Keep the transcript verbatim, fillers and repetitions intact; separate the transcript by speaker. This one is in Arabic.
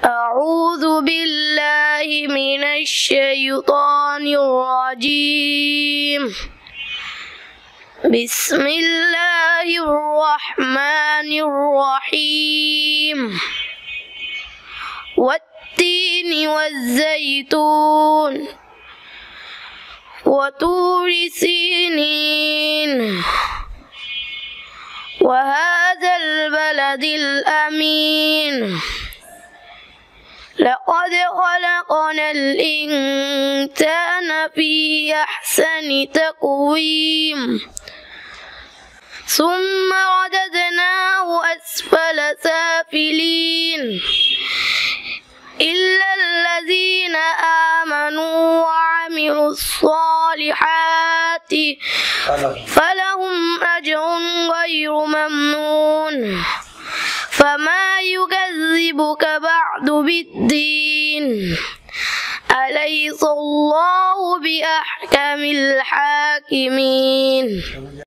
Speaker 1: أعوذ بالله من الشيطان الرجيم. بسم الله الرحمن الرحيم. والتين والزيتون وطور سينين وهذا البلد الأمين. لقد خلقنا الإنسان في أحسن تقويم ثم رددناه أسفل سافلين إلا الذين آمنوا وعملوا الصالحات فلهم أجر غير ممنون. فما يكذبك بعد بالدين. أليس الله بأحكم الحاكمين.